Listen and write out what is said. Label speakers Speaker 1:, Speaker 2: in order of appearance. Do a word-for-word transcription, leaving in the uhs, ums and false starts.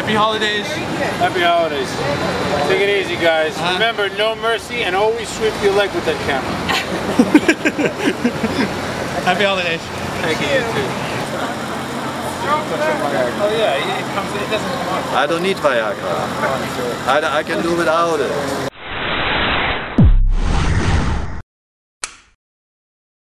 Speaker 1: Happy holidays.
Speaker 2: Happy holidays. Take it easy, guys.
Speaker 1: Uh-huh.
Speaker 2: Remember, no mercy, and always sweep your leg with that camera.
Speaker 1: Happy holidays.
Speaker 2: Thank you. Too. Oh yeah, it comes. It doesn't come out.
Speaker 3: I don't need Viagra. I, I can do without it.